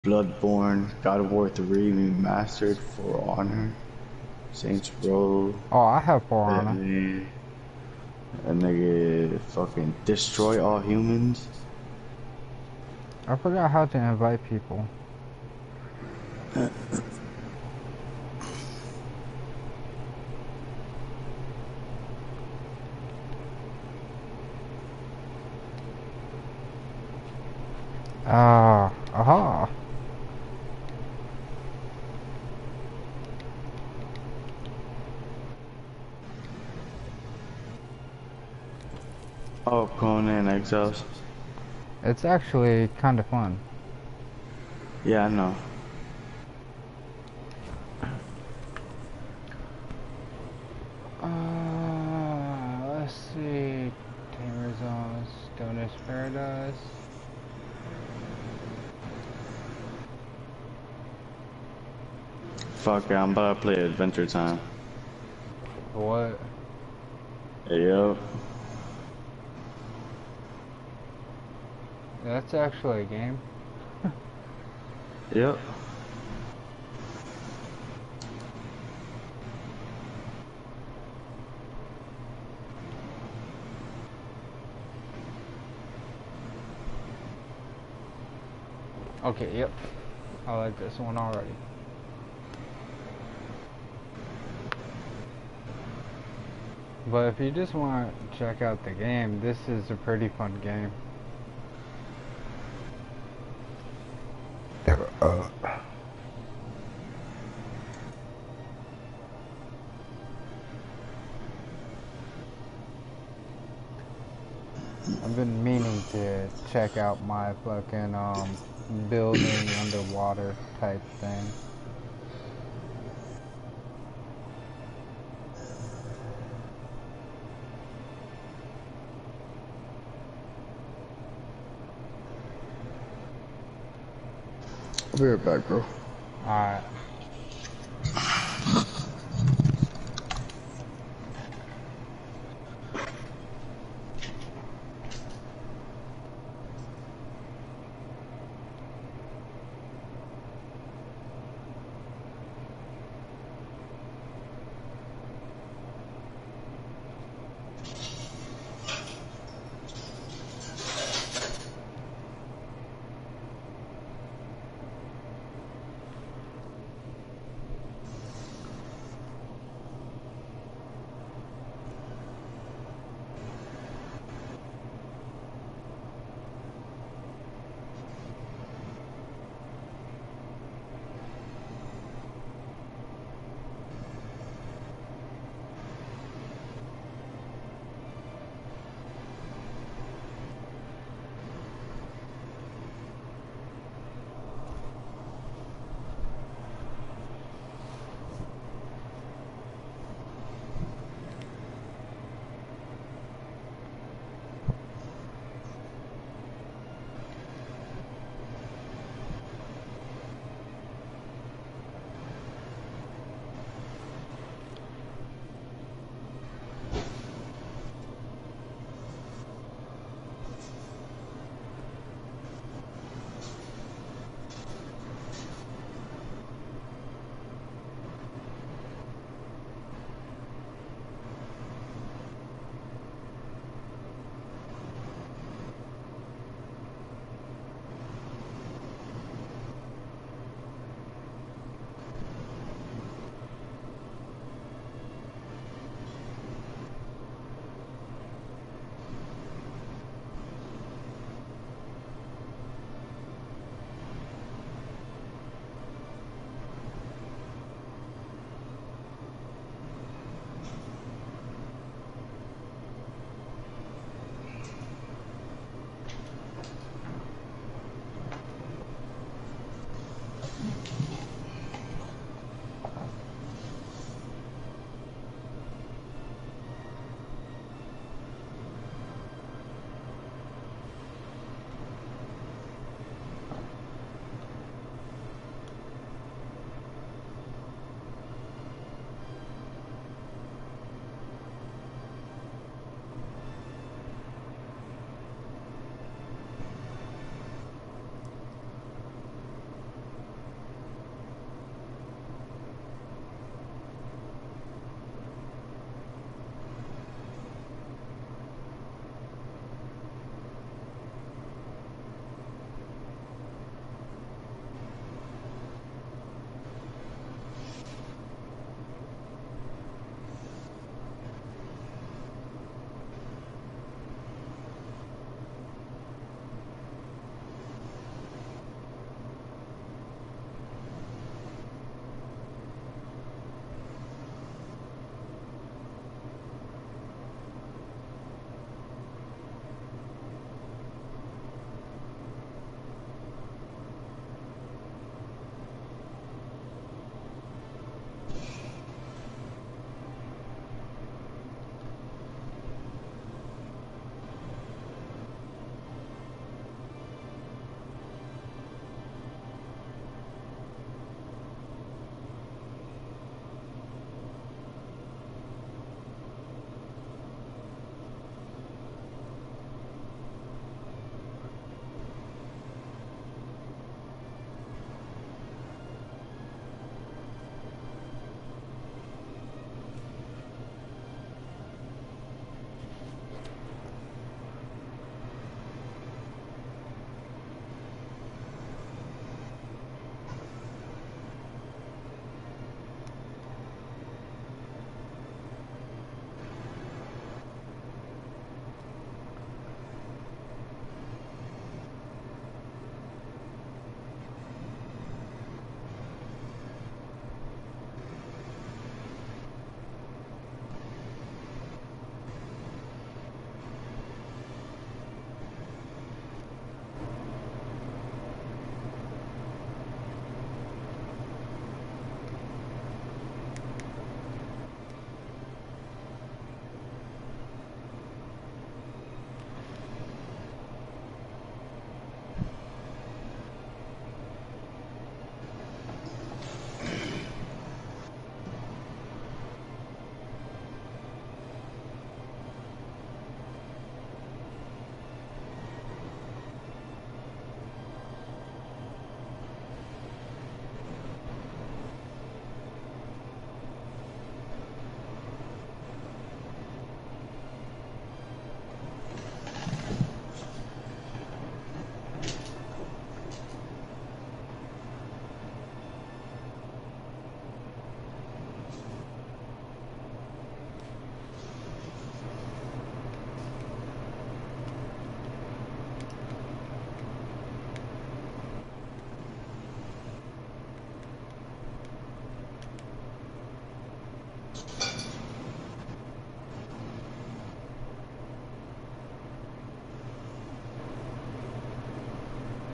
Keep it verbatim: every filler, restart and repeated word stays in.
Bloodborne, God of War three Remastered, For Honor, Saints Row, Oh, I have For Honor. and a nigga fucking Destroy All Humans. I forgot how to invite people. Ah, uh, aha. Oh, Conan Exiles. It's actually kind of fun. Yeah, I know. Uh, let's see. Tamer Zones, Stoner's Paradise. Fuck yeah, I'm about to play Adventure Time. What? Hey, yo. That's actually a game. Yep. Okay, yep. I like this one already. But if you just want to check out the game, this is a pretty fun game. Uh. I've been meaning to check out my fucking um building underwater type thing. I'll be right back, bro. Alright.